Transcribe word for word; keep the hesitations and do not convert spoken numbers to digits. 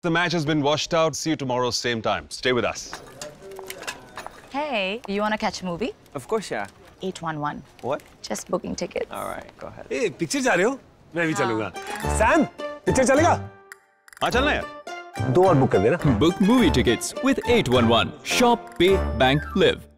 The match has been washed out. See you tomorrow, same time. Stay with us. Hey, you want to catch a movie? Of course, yeah. eight one one. What? Just booking tickets. All right, go ahead. Hey, picture जा रहे हो? मैं भी चलूँगा. Sam, picture चलेगा? हाँ चलना यार. दो और book कर देना. Book movie tickets with eight one one. Shop, pay, bank, live.